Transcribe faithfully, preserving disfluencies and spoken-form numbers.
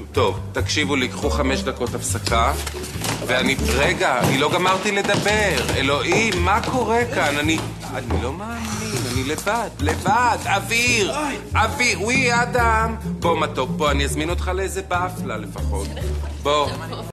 טוב, תקשיבו לי, קחו חמש דקות הפסקה, ואני... רגע, אני לא גמרתי לדבר. אלוהים, מה קורה כאן? אני... אני לא מאמין, אני לבד, לבד. אוויר, אוויר, ווי, אדם. בוא, מתוק, בוא, אני אזמין אותך לאיזה באפלה לפחות. בוא.